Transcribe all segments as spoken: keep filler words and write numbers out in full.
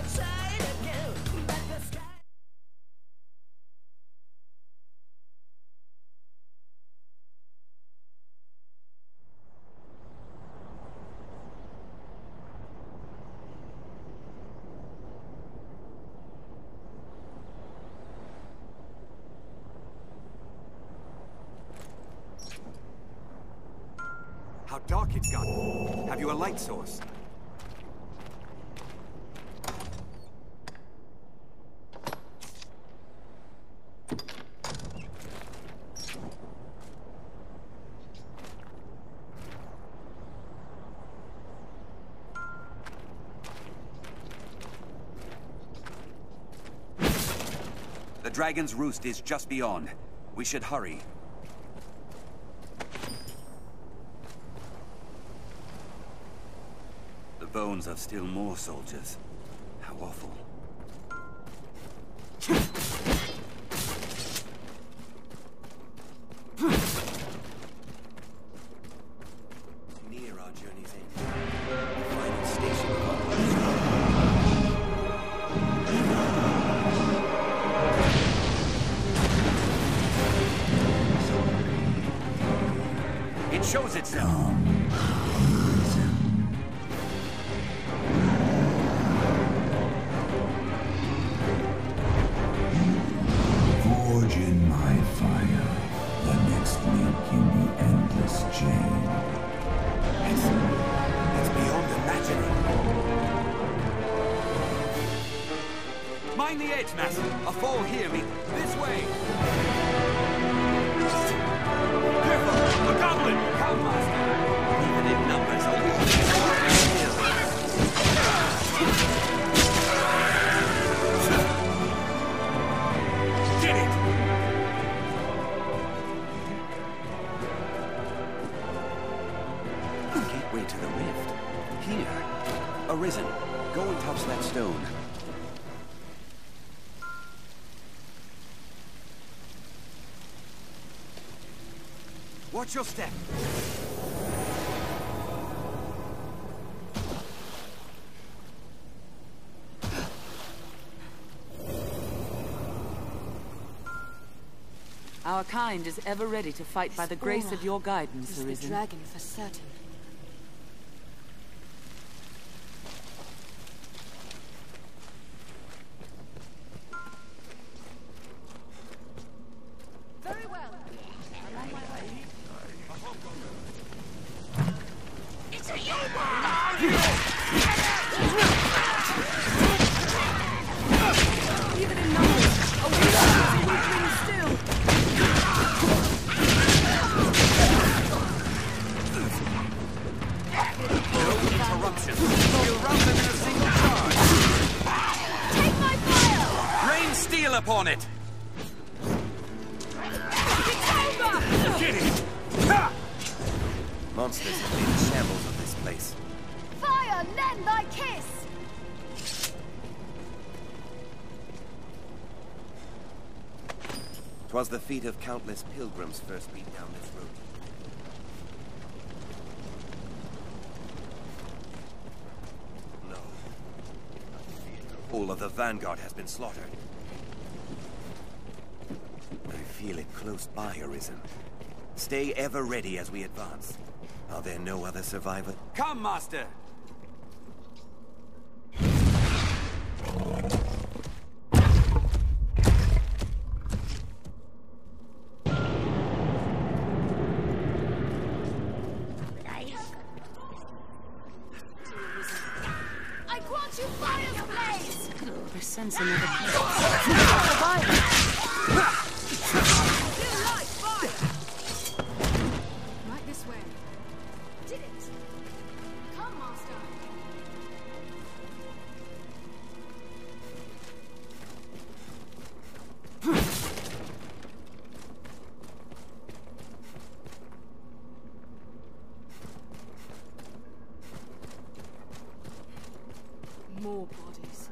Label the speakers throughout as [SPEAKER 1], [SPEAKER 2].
[SPEAKER 1] How dark it's gotten. Have you a light source? The dragon's roost is just beyond. We should hurry. The bones of still more soldiers. How awful. Near our journey's end. The final station of our It shows itself.
[SPEAKER 2] Forge in my fire, the next link in the endless chain.
[SPEAKER 1] It's, it's beyond imagining. Mind the edge, Master. A fall here me. This way. Careful! A goblin! Come, Master! Even in numbers, a war is Get it! Gateway to the rift. Here. Arisen. Go and touch that stone. Watch your step.
[SPEAKER 3] Our kind is ever ready to fight
[SPEAKER 4] This
[SPEAKER 3] by the grace
[SPEAKER 4] aura
[SPEAKER 3] of your guidance,
[SPEAKER 4] is the
[SPEAKER 3] Arisen.
[SPEAKER 4] dragon for certain.
[SPEAKER 3] Very well. I'm on my way.
[SPEAKER 4] It's a you!
[SPEAKER 3] Even in numbers, a weak weakling still.
[SPEAKER 1] No interruption. We'll rout them in a single charge.
[SPEAKER 4] Take my fire!
[SPEAKER 1] Rain steel upon it.
[SPEAKER 4] It's over!
[SPEAKER 1] Get it! Ha! Monsters have made shambles of this place.
[SPEAKER 4] Fire, lend thy kiss!
[SPEAKER 1] 'Twas the feet of countless pilgrims first beat down this road. No. The whole of the vanguard has been slaughtered. I feel it close by, Arisen. Stay ever ready as we advance. Are there no other survivors? Come, Master!
[SPEAKER 4] I grant you fire's blaze!
[SPEAKER 3] I sense another place.
[SPEAKER 4] You like fire! Right this way. Did it! Come, Master!
[SPEAKER 3] More bodies.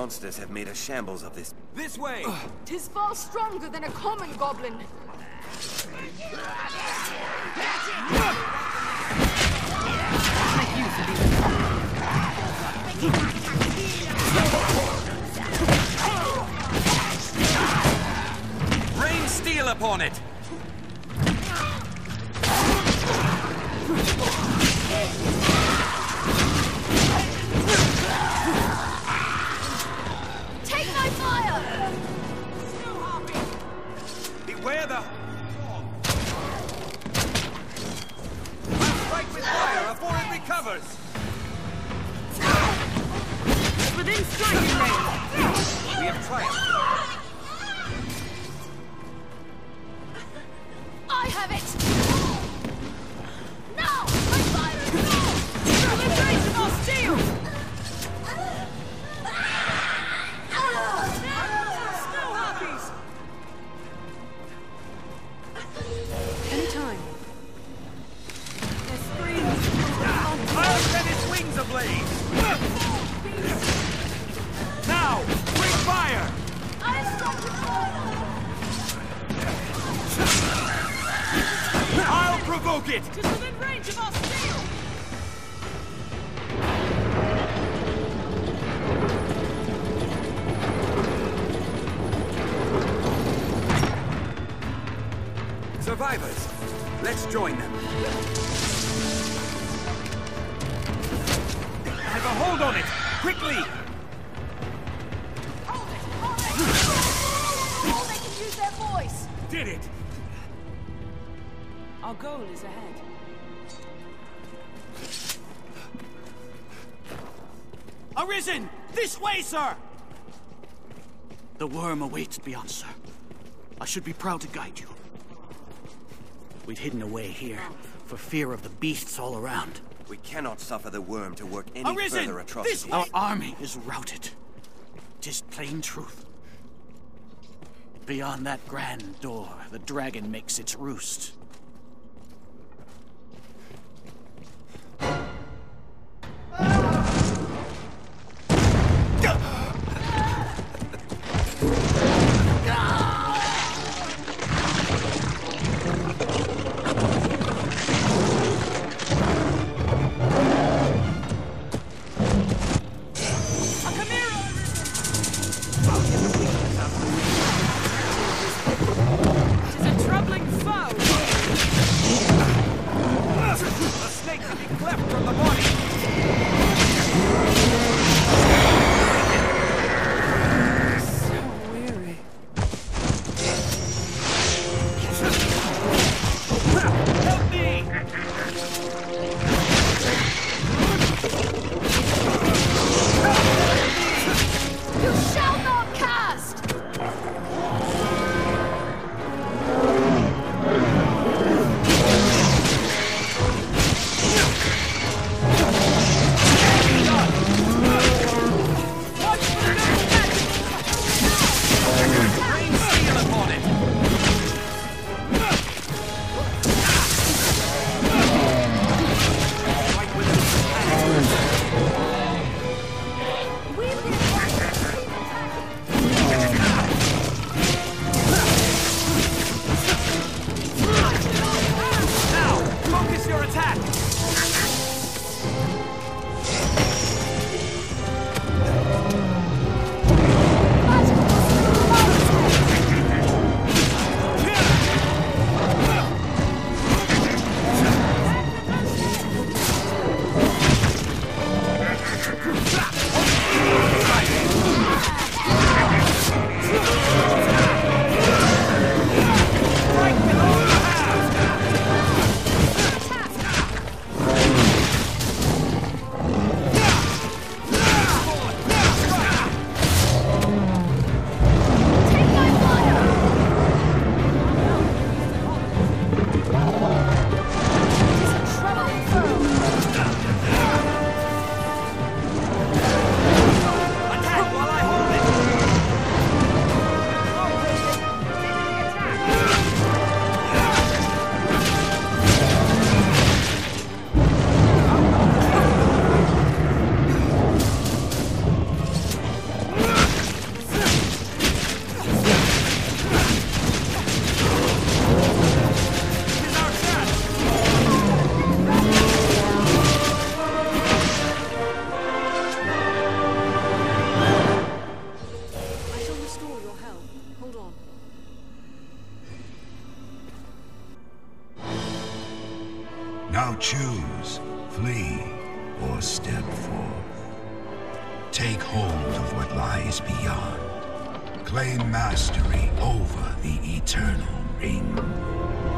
[SPEAKER 1] monsters have made a shambles of this.
[SPEAKER 5] This way!
[SPEAKER 3] Tis far stronger than a common goblin.
[SPEAKER 5] Rain steel upon it!
[SPEAKER 3] Take my fire!
[SPEAKER 5] Beware the... I'll strike with fire before it recovers!
[SPEAKER 3] Within striking range!
[SPEAKER 5] We have triumphed.
[SPEAKER 3] I have it! Now! My fire is gone! Within range of our steel! Snow harpies! Anytime. Their screams.
[SPEAKER 5] I'll set its wings ablaze! Now! Bring fire!
[SPEAKER 3] I struck with fire!
[SPEAKER 5] I'll provoke it!
[SPEAKER 3] It is within range of our steel!
[SPEAKER 5] Survivors, let's join them. Have a hold on it! Quickly!
[SPEAKER 3] Hold it! Hold it! Or they can use their voice!
[SPEAKER 5] Did it!
[SPEAKER 3] Our goal is ahead.
[SPEAKER 5] Arisen! This way, sir!
[SPEAKER 6] The worm awaits beyond, sir. I should be proud to guide you. We'd hidden away here, for fear of the beasts all around.
[SPEAKER 1] We cannot suffer the worm to work any
[SPEAKER 5] Arisen!
[SPEAKER 1] further atrocities.
[SPEAKER 5] This
[SPEAKER 6] Our army is routed. 'Tis plain truth. Beyond that grand door, the dragon makes its roost.
[SPEAKER 3] It is a troubling foe!
[SPEAKER 5] The snake can be cleft from the body!
[SPEAKER 3] So weary.
[SPEAKER 5] Help me!
[SPEAKER 3] You shall not cast!
[SPEAKER 2] Now choose, flee, or step forth. Take hold of what lies beyond. Claim mastery over the Eternal Ring.